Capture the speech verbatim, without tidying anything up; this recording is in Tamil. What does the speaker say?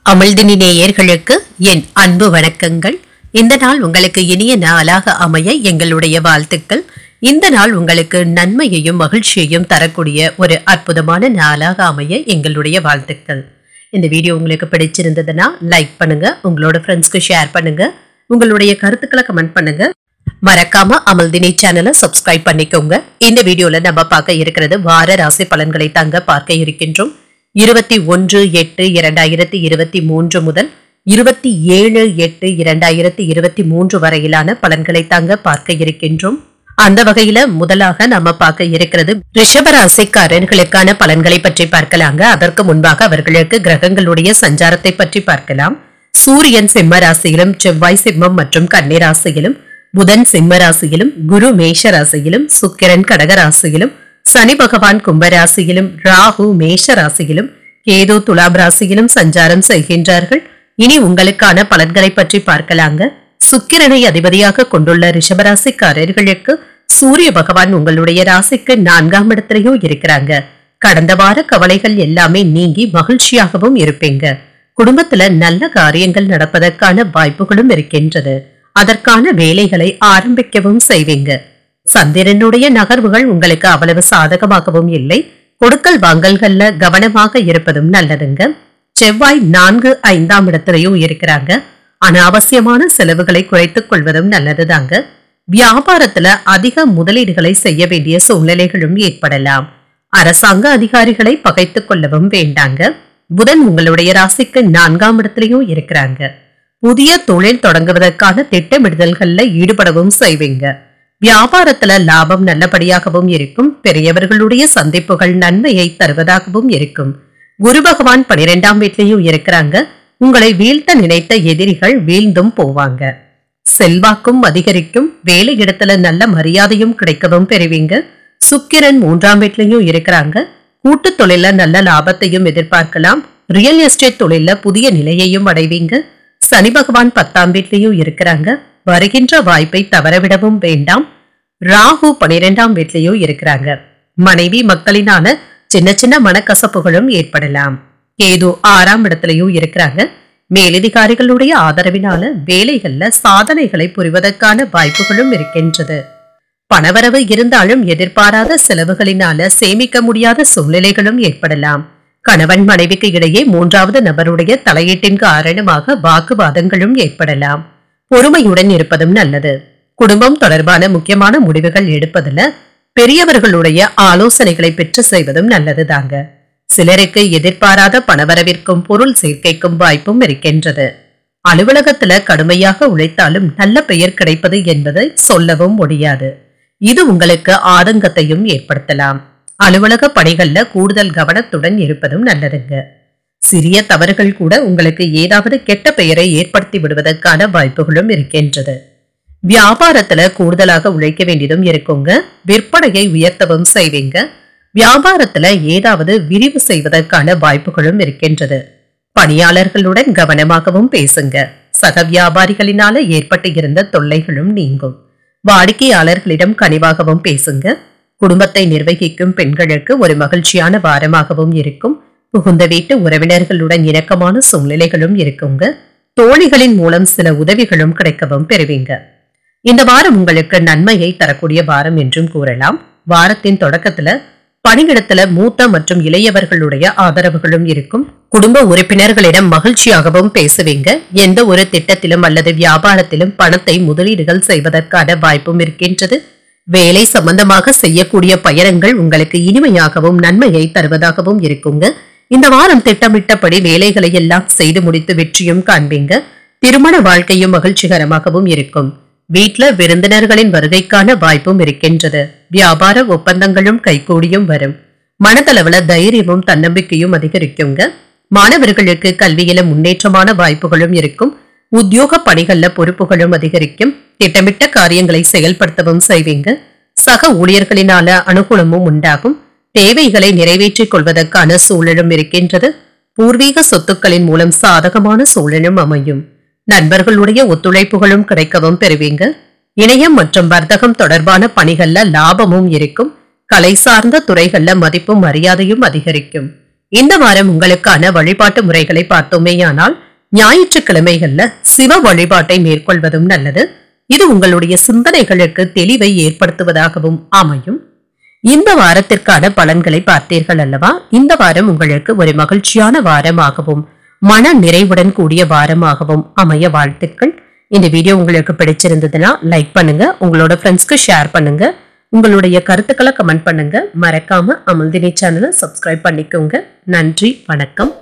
அமிழ்தினி நேயர்களுக்கு என் அன்பு வணக்கங்கள். இந்த நாள் உங்களுக்கு இனிய நாளாக அமைய எங்களுடைய வாழ்த்துக்கள். இந்த நாள் உங்களுக்கு நன்மையையும் மகிழ்ச்சியையும் தரக்கூடிய ஒரு அற்புதமான நாளாக அமைய எங்களுடைய வாழ்த்துக்கள். இந்த வீடியோ உங்களுக்கு பிடிச்சிருந்ததுன்னா லைக் பண்ணுங்க, உங்களோட ஃப்ரெண்ட்ஸ்க்கு ஷேர் பண்ணுங்க, உங்களுடைய கருத்துக்களை கமெண்ட் பண்ணுங்க. மறக்காம அமிழ்தினி சேனலை சப்ஸ்கிரைப் பண்ணிக்கோங்க. இந்த வீடியோல நம்ம பார்க்க இருக்கிறது வார ராசி பலன்களை தாங்க பார்க்க இருக்கின்றோம். இருபத்தி ஒன்று எட்டு இரண்டாயிரத்தி இருபத்தி மூன்று முதல் இருபத்தி ஏழு எட்டு இரண்டாயிரத்தி இருபத்தி மூன்று வரையிலான பலன்களை தாங்க பார்க்க இருக்கின்றோம். அந்த வகையில முதலாக நம்ம பார்க்க இருக்கிறது ரிஷபராசிக்காரர்களுக்கான பலன்களை பற்றி பார்க்கலாங்க. அதற்கு முன்பாக அவர்களுக்கு கிரகங்களுடைய சஞ்சாரத்தை பற்றி பார்க்கலாம். சூரியன் சிம்ம ராசியிலும், செவ்வாய் சிம்மம் மற்றும் கன்னி ராசியிலும், புதன் சிம்ம ராசியிலும், குரு மேஷ ராசியிலும், சுக்கிரன் கடக ராசியிலும், சனி பகவான் கும்பராசியிலும், ராகு மேஷ ராசியிலும், கேது துலாம் ராசியிலும் சஞ்சாரம் செய்கின்றார்கள். இனி உங்களுக்கான பலன்களை பற்றி பார்க்கலாங்க. சுக்கிரனை அதிபதியாக கொண்டுள்ள ரிஷபராசிக்காரர்களுக்கு சூரிய பகவான் உங்களுடைய ராசிக்கு நான்காம் இடத்திலையும் இருக்கிறாங்க. கடந்த வார கவலைகள் எல்லாமே நீங்கி மகிழ்ச்சியாகவும் இருப்பீங்க. குடும்பத்துல நல்ல காரியங்கள் நடப்பதற்கான வாய்ப்புகளும் இருக்கின்றது. அதற்கான வேலைகளை ஆரம்பிக்கவும் செய்வீங்க. சந்திரனுடைய நகர்வுகள் உங்களுக்கு அவ்வளவு சாதகமாகவும் இல்லை. கொடுக்கல் வாங்கல்கள்ல கவனமாக இருப்பதும் நல்லதுங்க. செவ்வாய் நான்கு ஐந்தாம் இடத்திலையும் இருக்கிறாங்க. அனாவசியமான செலவுகளை குறைத்துக் கொள்வதும் நல்லதுதாங்க. வியாபாரத்துல அதிக முதலீடுகளை செய்ய வேண்டிய சூழ்நிலைகளும் ஏற்படலாம். அரசாங்க அதிகாரிகளை பகைத்துக் கொள்ளவும் வேண்டாங்க. புதன் உங்களுடைய ராசிக்கு நான்காம் இடத்திலையும் இருக்கிறாங்க. புதிய தொழில் தொடங்குவதற்கான திட்டமிடுதல்கள்ல ஈடுபடவும் செய்வீங்க. வியாபாரத்துல லாபம் நல்லபடியாகவும் இருக்கும். பெரியவர்களுடைய சந்திப்புகள் நன்மையை தருவதாகவும் இருக்கும். குரு பகவான் பனிரெண்டாம் வீட்லயும் இருக்கிறாங்க. உங்களை வீழ்த்த நினைத்த எதிரிகள் வீழ்ந்தும் போவாங்க. செல்வாக்கும் அதிகரிக்கும். வேலை இடத்துல நல்ல மரியாதையும் கிடைக்கவும் பெறுவீங்க. சுக்கிரன் மூன்றாம் வீட்லயும் இருக்கிறாங்க. கூட்டு தொழில நல்ல லாபத்தையும் எதிர்பார்க்கலாம். ரியல் எஸ்டேட் தொழில புதிய நிலையையும் அடைவீங்க. சனி பகவான் பத்தாம் வீட்லயும் இருக்கிறாங்க. வருகின்ற வாய்ப்பை தவறவிடவும் வேண்டாம். ராகு பனிரெண்டாம் வீட்லயும் இருக்கிறாங்க. மனைவி மக்களினால சின்ன சின்ன மனக்கசப்புகளும் ஏற்படலாம். கேது ஆறாம் இடத்திலையும் இருக்கிறாங்க. மேலதிகாரிகளுடைய ஆதரவினால வேலைகள்ல சாதனைகளை புரிவதற்கான வாய்ப்புகளும் இருக்கின்றது. பணவரவு இருந்தாலும் எதிர்பாராத செலவுகளினால சேமிக்க முடியாத சூழ்நிலைகளும் ஏற்படலாம். கணவன் மனைவிக்கு இடையே மூன்றாவது நபருடைய தலையீட்டின் காரணமாக வாக்குவாதங்களும் ஏற்படலாம். பொறுமையுடன் இருப்பதும் நல்லது. குடும்பம் தொடர்பான முக்கியமான முடிவுகள் எடுப்பதுல பெரியவர்களுடைய ஆலோசனைகளை பெற்று செய்வதும் நல்லதுதாங்க. சிலருக்கு எதிர்பாராத பணவரவிற்கும் பொருள் சேர்க்கைக்கும் வாய்ப்பும் இருக்கின்றது. அலுவலகத்துல கடுமையாக உழைத்தாலும் நல்ல பெயர் கிடைப்பது என்பதை சொல்லவும் முடியாது. இது உங்களுக்கு ஆதங்கத்தையும் ஏற்படுத்தலாம். அலுவலக பணிகள்ல கூடுதல் கவனத்துடன் இருப்பதும் நல்லதுங்க. சிறிய தவறுகள் கூட உங்களுக்கு ஏதாவது கெட்ட பெயரை ஏற்படுத்தி விடுவதற்கான வாய்ப்புகளும் இருக்கின்றது. வியாபாரத்துல கூடுதலாக உழைக்க வேண்டியதும் இருக்குங்க. விற்பனையை உயர்த்தவும் செய்வீங்க. வியாபாரத்துல ஏதாவது விரிவு செய்வதற்கான வாய்ப்புகளும் இருக்கின்றது. பணியாளர்களுடன் கவனமாகவும் பேசுங்க. சக வியாபாரிகளினால ஏற்பட்டு இருந்த தொல்லைகளும் நீங்கும். வாடிக்கையாளர்களிடம் கனிவாகவும் பேசுங்க. குடும்பத்தை நிர்வகிக்கும் பெண்களுக்கு ஒரு மகிழ்ச்சியான வாரமாகவும் இருக்கும். புகுந்த வீட்டு உறவினர்களுடன் இணக்கமான சூழ்நிலைகளும் இருக்குங்க. தோழிகளின் மூலம் சில உதவிகளும் கிடைக்கவும் பெறுவீங்க. இந்த வாரம் உங்களுக்கு நன்மையை தரக்கூடிய வாரம் என்றும் கூறலாம். வாரத்தின் தொடக்கத்துல பணியிடத்துல மூத்த மற்றும் இளையவர்களுடைய ஆதரவுகளும் இருக்கும். குடும்ப உறுப்பினர்களிடம் மகிழ்ச்சியாகவும் பேசுவீங்க. எந்த ஒரு திட்டத்திலும் அல்லது வியாபாரத்திலும் பணத்தை முதலீடுகள் செய்வதற்கான வாய்ப்பும் இருக்கின்றது. வேலை சம்பந்தமாக செய்யக்கூடிய பயணங்கள் உங்களுக்கு இனிமையாகவும் நன்மையை தருவதாகவும் இருக்குங்க. இந்த வாரம் திட்டமிட்டபடி வேலைகளை எல்லாம் செய்து முடித்து வெற்றியும் காண்பீங்க. திருமண வாழ்க்கையும் மகிழ்ச்சிகரமாகவும் இருக்கும். வீட்டுல விருந்தினர்களின் வருகைக்கான வாய்ப்பும் இருக்கின்றது. வியாபார ஒப்பந்தங்களும் கைகூடியும் வரும். மனதளவுல தைரியமும் தன்னம்பிக்கையும் அதிகரிக்குங்க. மாணவர்களுக்கு கல்வியில முன்னேற்றமான வாய்ப்புகளும் இருக்கும். உத்தியோக பணிகள்ல பொறுப்புகளும் அதிகரிக்கும். திட்டமிட்ட காரியங்களை செயல்படுத்தவும் செய்வீங்க. சக ஊழியர்களினால அனுகூலமும் உண்டாகும். தேவைகளை நிறைவேற்றிக் கொள்வதற்கான சூழலும் இருக்கின்றது. பூர்வீக சொத்துக்களின் மூலம் சாதகமான சூழலும் அமையும். நண்பர்களுடைய ஒத்துழைப்புகளும் கிடைக்கவும் பெறுவீங்க. இணையம் மற்றும் வர்த்தகம் தொடர்பான பணிகள்ல லாபமும் இருக்கும். கலை சார்ந்த துறைகள்ல மதிப்பும் மரியாதையும் அதிகரிக்கும். இந்த வாரம் உங்களுக்கான வழிபாட்டு முறைகளை பார்த்தோமேயானால் ஞாயிற்றுக்கிழமைகள்ல சிவ வழிபாட்டை மேற்கொள்வதும் நல்லது. இது உங்களுடைய சிந்தனைகளுக்கு தெளிவை ஏற்படுத்துவதாகவும் அமையும். இந்த வாரத்திற்கான பலன்களை பார்த்தீர்கள் அல்லவா? இந்த வாரம் உங்களுக்கு ஒரு மகிழ்ச்சியான வாரமாகவும் மன நிறைவுடன் கூடிய வாரமாகவும் அமைய வாழ்த்துக்கள். இந்த வீடியோ உங்களுக்கு பிடிச்சிருந்ததுன்னா லைக் பண்ணுங்க, உங்களோட ஃப்ரெண்ட்ஸ்க்கு ஷேர் பண்ணுங்க, உங்களுடைய கருத்துக்களை கமெண்ட் பண்ணுங்க. மறக்காம அமிழ்தினி சேனலை சப்ஸ்கிரைப் பண்ணிக்கோங்க. நன்றி, வணக்கம்.